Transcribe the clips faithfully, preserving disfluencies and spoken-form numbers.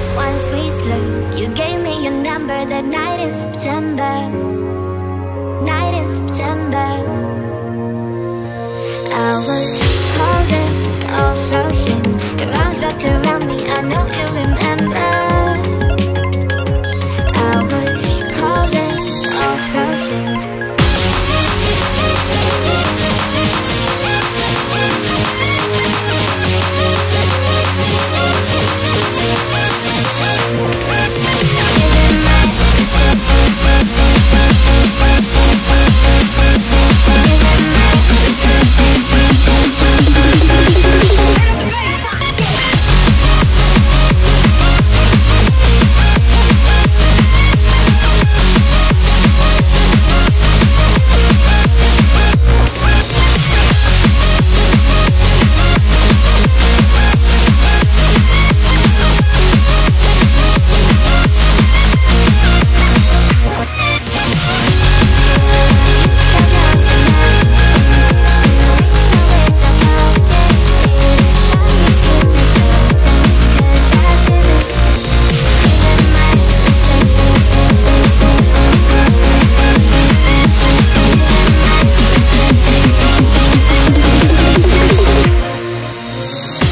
one sweet look. You gave me your number that night in September. Night in September. I was holding, all frozen. Your arms wrapped around me, I know you remember. I was holding, all frozen.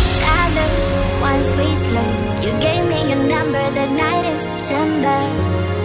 You gave me your number that night in September.